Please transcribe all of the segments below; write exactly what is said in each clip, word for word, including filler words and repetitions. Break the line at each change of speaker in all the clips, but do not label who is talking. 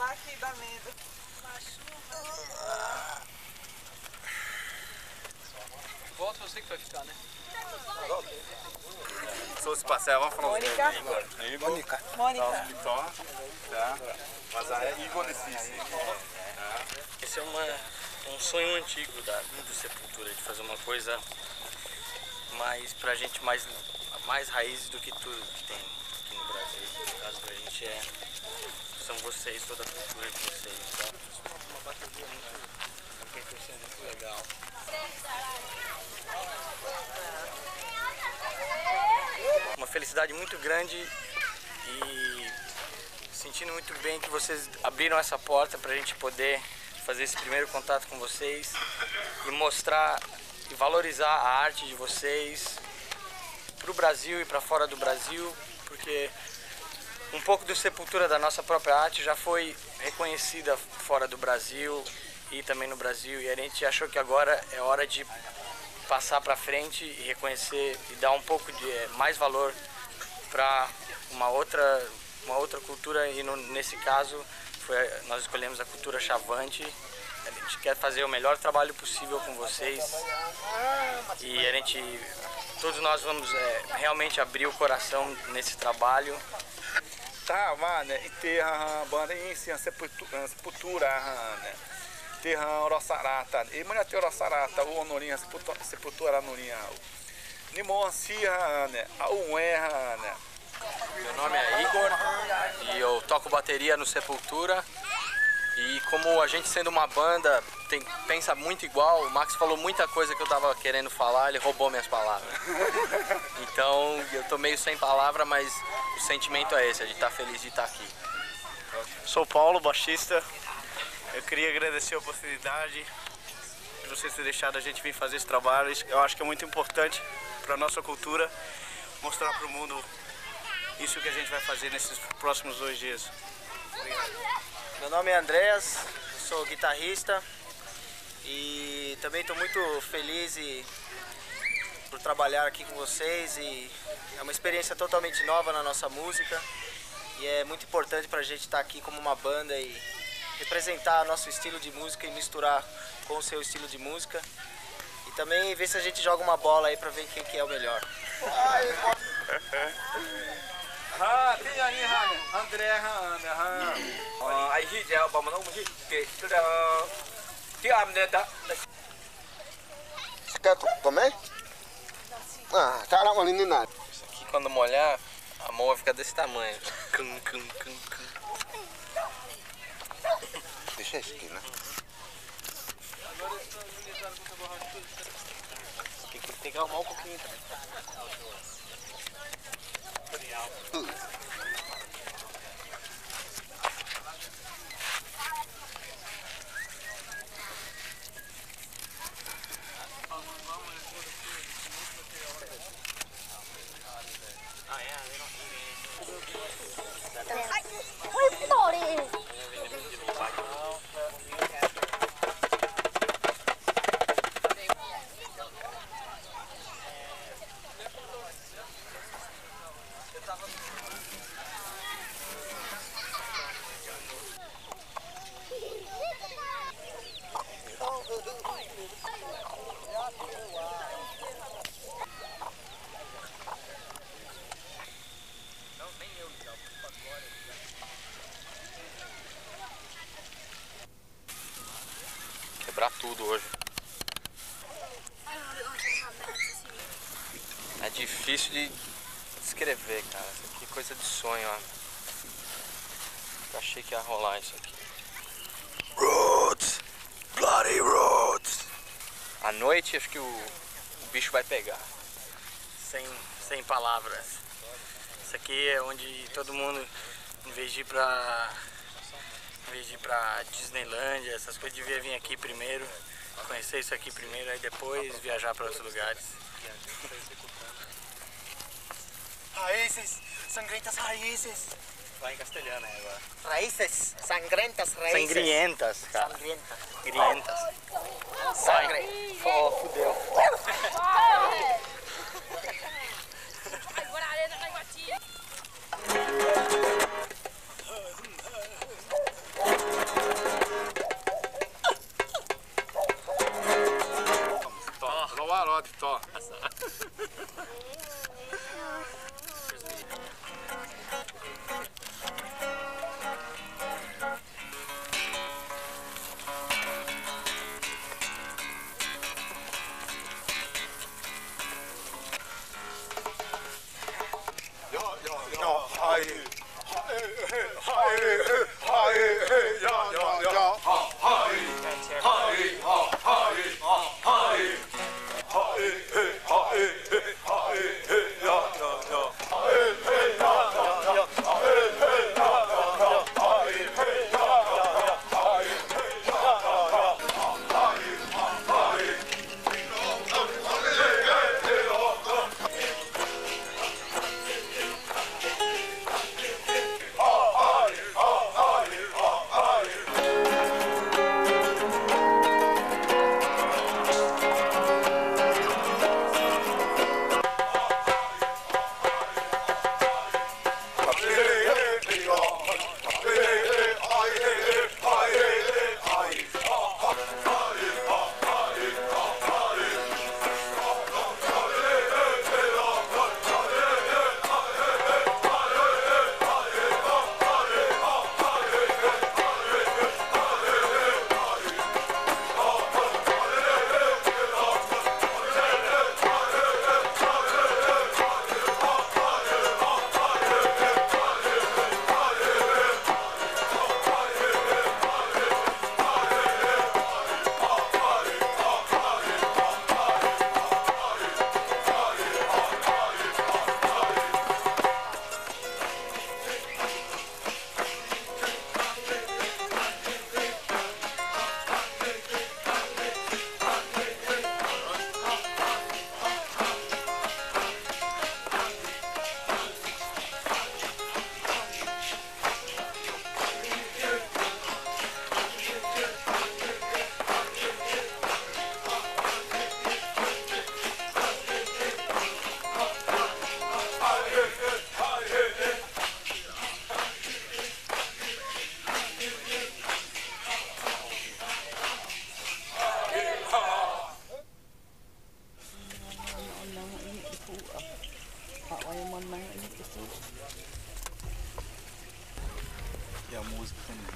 aqui dá medo.
Volta você que vai ficar, né?
Sou se passar, vamos falar
Mônica.
Igor. Igor.
Mônica. Mônica.
Vitor. Tá? Mas é Igor nesse.
Esse é uma, um sonho antigo da, do Sepultura, de fazer uma coisa mais, pra gente, mais, mais raízes do que tudo que tem aqui no Brasil. No caso da gente é, são vocês, toda a cultura de vocês. Então, uma bateria muito, muito legal. Uma felicidade muito grande e sentindo muito bem que vocês abriram essa porta para a gente poder fazer esse primeiro contato com vocês e mostrar e valorizar a arte de vocês para o Brasil e para fora do Brasil, porque um pouco do Sepultura da nossa própria arte já foi reconhecida fora do Brasil e também no Brasil, e a gente achou que agora é hora de passar para frente e reconhecer e dar um pouco de mais valor para uma outra uma outra cultura, e no, nesse caso foi, nós escolhemos a cultura Chavante. A gente quer fazer o melhor trabalho possível com vocês e a gente, todos nós vamos é, realmente abrir o coração nesse trabalho.
Tá, mano, e ter a banda em Sepultura, né? Ter a Rossarata, e mulher ter Rossarata, o Honorinha, Sepultura Norinha, Nimon Cia, né? A Uerra, né?
Meu nome é Igor e eu toco bateria no Sepultura. E como a gente sendo uma banda tem, pensa muito igual, o Max falou muita coisa que eu tava querendo falar, ele roubou minhas palavras. Então eu tô meio sem palavra, mas o sentimento é esse, a gente tá feliz de estar aqui.
Sou Paulo, baixista. Eu queria agradecer a oportunidade de vocês terem deixado a gente vir fazer esse trabalho. Eu acho que é muito importante para a nossa cultura mostrar para o mundo isso que a gente vai fazer nesses próximos dois dias. Obrigado.
Meu nome é Andréas, sou guitarrista e também estou muito feliz e, por trabalhar aqui com vocês, e é uma experiência totalmente nova na nossa música e é muito importante para a gente estar aqui como uma banda e representar nosso estilo de música e misturar com o seu estilo de música e também ver se a gente joga uma bola aí para ver quem que é o melhor.
Ah, tem aí, André, André,
ai hi chào bà mình không hi kì tức là tiếng Anh đây đó.
Quer comer? Ah, tá lá ali nada.
Isso aqui quando molhar, a mão vai ficar desse tamanho. Cum, cum, cum, cum.
Deixa esse aqui, né?
Tem que, tem que arrumar um pouquinho também.
Quebrar tudo hoje. É difícil de descrever, cara. Isso aqui é coisa de sonho, ó. Eu achei que ia rolar isso aqui. Roots! Bloody Roots! À noite acho que o, o bicho vai pegar. Sem, sem palavras. Isso aqui é onde todo mundo, em vez de ir pra... Em vez de ir pra Disneylândia, essas coisas, devia vir aqui primeiro, conhecer isso aqui primeiro, aí depois viajar para outros lugares.
Raízes, sangrentas raízes.
Vai em castelhano aí agora.
Raízes, sangrentas raízes.
Sangrientas, cara.
Sangrientas.
Sangrientas.
Sangre.
Oh, fudeu.
Agora
E a música também.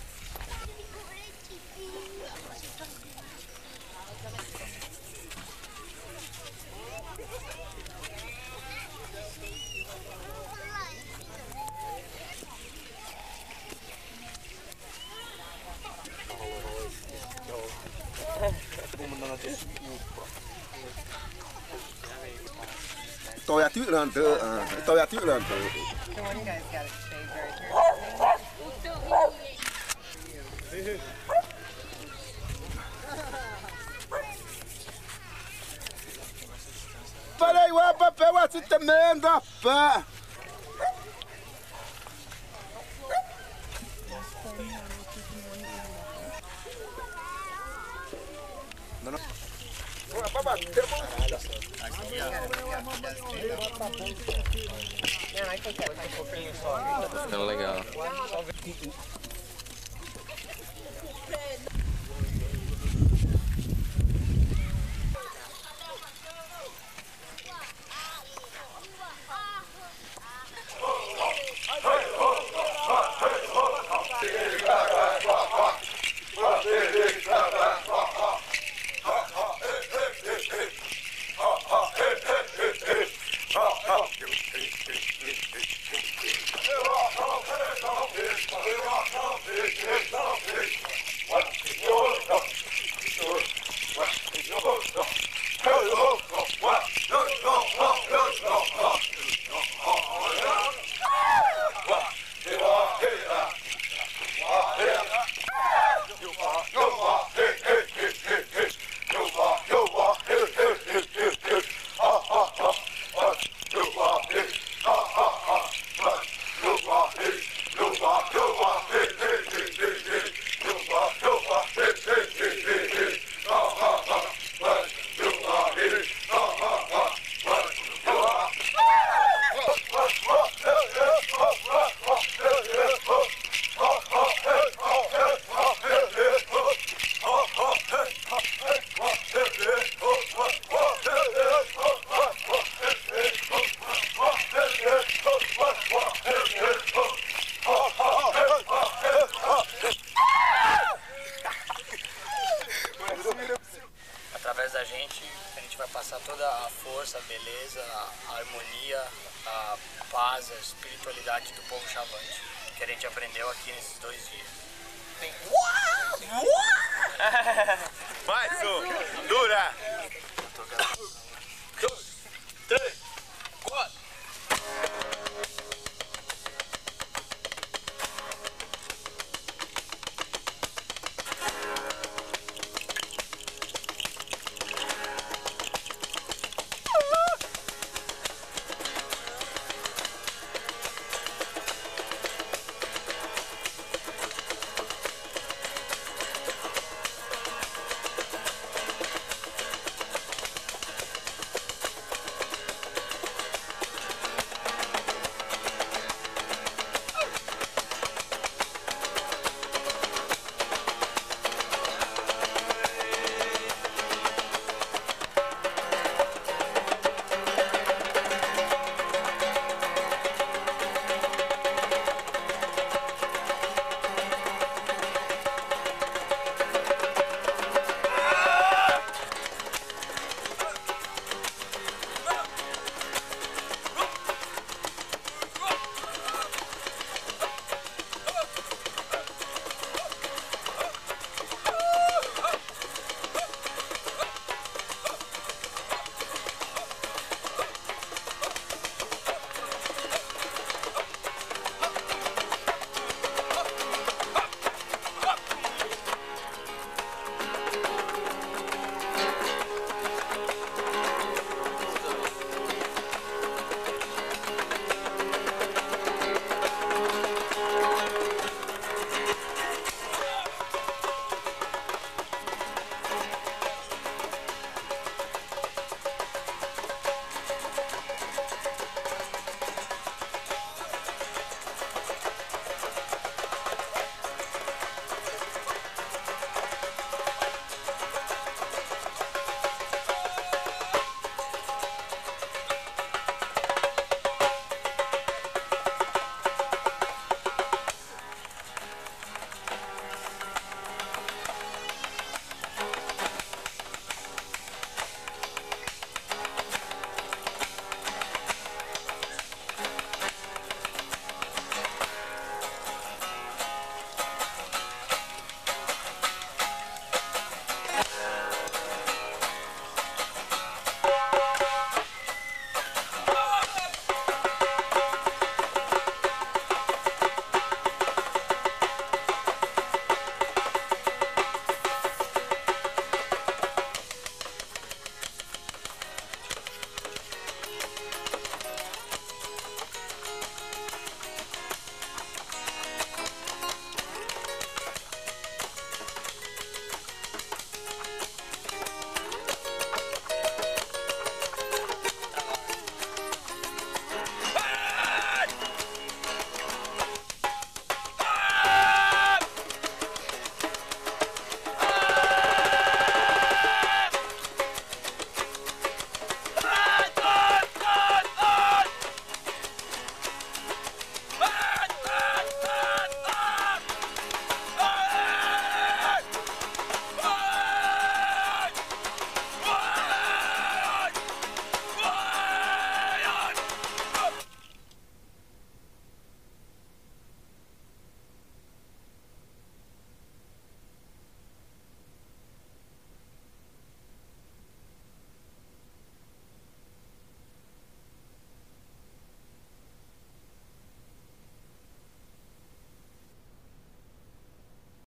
Tôi tiêu lần từ, tôi tiêu lần từ.
The one guy's got it shaved very carefully.
Peraí, o papel assim também dá pá.
Ficando legal.
Oh,
base, a espiritualidade do povo Chavante, que a gente aprendeu aqui nesses dois dias.
Mais um! Dura!